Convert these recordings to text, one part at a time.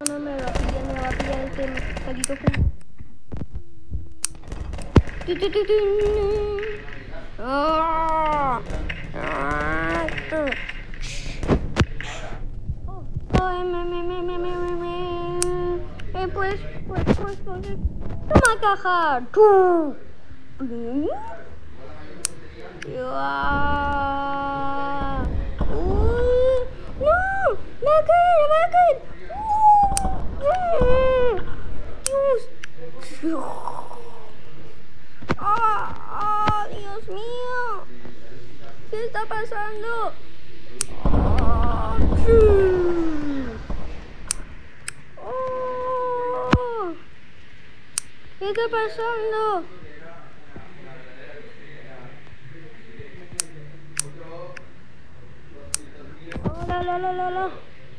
No me va a pillar este maldito juego. Pues, toma caja. No, me va a caer, me va a caer. Dios. Dios mío. ¿Qué está pasando? ¿Qué está pasando? La.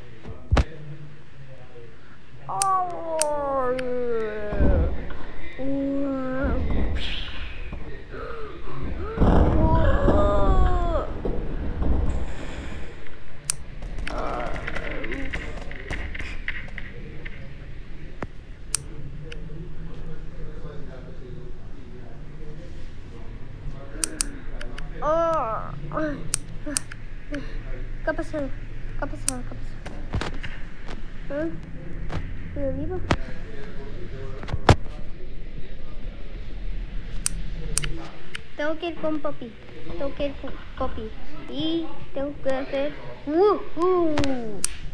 ¿Qué ha pasado? ¿Estoy vivo? Tengo que ir con Poppy. Y tengo que hacer...